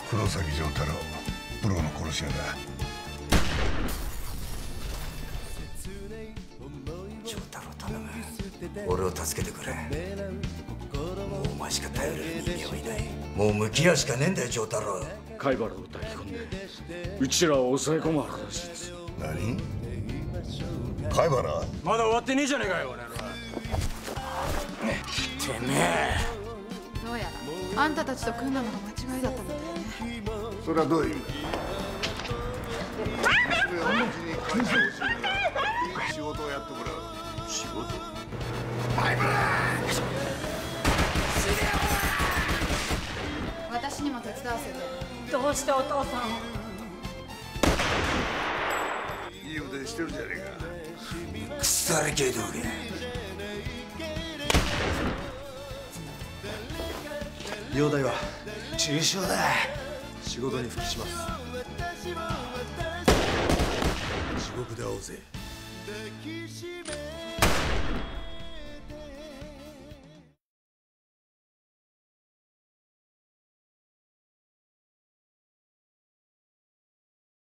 黒崎丈太郎、プロの殺し屋だ。 丈太郎頼む、俺を助けてくれ。もうお前しか頼れる人間はいない。もう向き合うしかねえんだよ丈太郎。 貝原を抱き込んでうちらを抑え込む話です。 何？貝原？ まだ終わってねえじゃねえかよ、俺ら。てめえ、 どうやらあんたたちと組んだのが間違いだったみたいね。 それはどういう意味だ？娘を後に会社を教えながらいい仕事をやってもらう。仕事？貝原！ 私にも手伝わせて。 どうしてお父さんを。 いい腕してるじゃねえか。 腐れ系道具。 容体は重傷だ。仕事に復帰します。地獄で会おうぜ。